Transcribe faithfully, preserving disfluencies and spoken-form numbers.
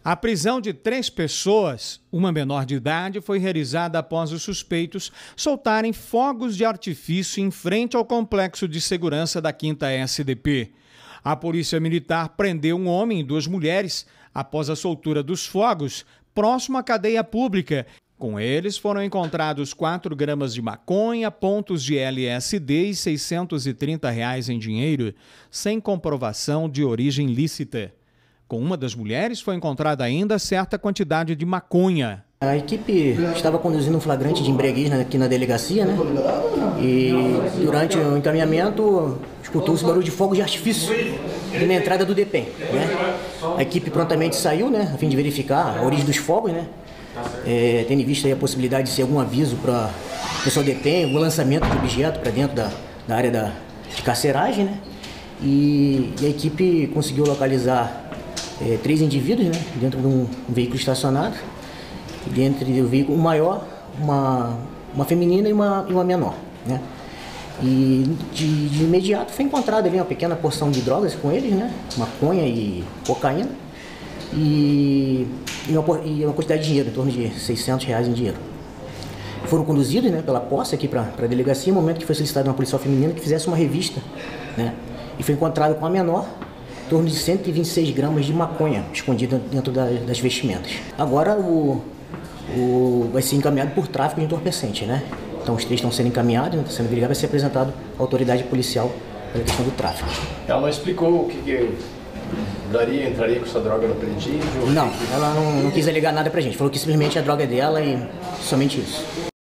A prisão de três pessoas, uma menor de idade, foi realizada após os suspeitos soltarem fogos de artifício em frente ao complexo de segurança da quinta S D P. A Polícia Militar prendeu um homem e duas mulheres após a soltura dos fogos próximo à cadeia pública. Com eles foram encontrados quatro gramas de maconha, pontos de L S D e seiscentos e trinta reais em dinheiro, sem comprovação de origem lícita. Com uma das mulheres foi encontrada ainda certa quantidade de maconha. A equipe estava conduzindo um flagrante de embriaguez aqui na delegacia, né? E durante o encaminhamento escutou-se barulho de fogo de artifício na entrada do DEPEN, né? A equipe prontamente saiu, né, a fim de verificar a origem dos fogos, né? É, tendo em vista aí a possibilidade de ser algum aviso para o pessoal do DEPEN, algum lançamento de objeto para dentro da, da área da, de carceragem, né? E, e a equipe conseguiu localizar É, três indivíduos, né, dentro de um veículo estacionado, dentro do veículo um maior, uma, uma feminina e uma, e uma menor, né? E de, de imediato foi encontrada ali uma pequena porção de drogas com eles, né, maconha e cocaína, e, e, uma, e uma quantidade de dinheiro, em torno de seiscentos reais em dinheiro. Foram conduzidos, né, pela posse aqui para a delegacia, no momento que foi solicitada uma policial feminina que fizesse uma revista, né, e foi encontrado com a menor em torno de cento e vinte e seis gramas de maconha escondida dentro da, das vestimentas. Agora o, o, vai ser encaminhado por tráfico de entorpecente, né? Então os três estão sendo encaminhados, né, sendo verificado, vai ser apresentado à autoridade policial pela questão do tráfico. Ela não explicou o que, que daria, entraria com essa droga no presídio? Não, ela não, não quis alegar nada pra gente, falou que simplesmente a droga é dela e somente isso.